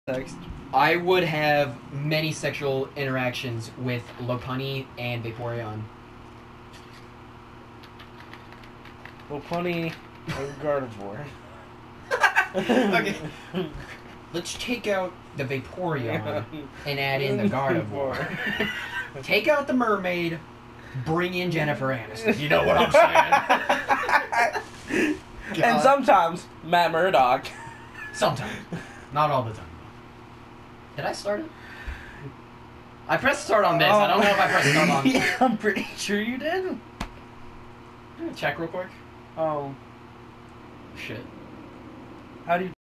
Text. I would have many sexual interactions with Lopunny and Vaporeon. Lopunny or Gardevoir. Okay. Let's take out the Vaporeon and add in the Gardevoir. Take out the mermaid, bring in Jennifer Aniston. You know what I'm saying? And sometimes Matt Murdock. Sometimes. Not all the time. Did I start it? I pressed start on this. I don't know if I pressed start on... Yeah, I'm pretty sure you did. Check real quick. Oh. Shit. How do you...